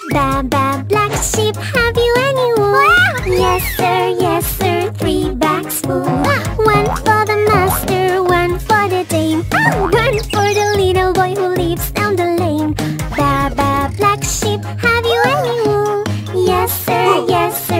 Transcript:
Baa Baa Black Sheep, have you any wool? Yes sir, 3 bags full. One for the master, one for the dame, one for the little boy who lives down the lane. Baa Baa Black Sheep, have you any wool? Yes sir,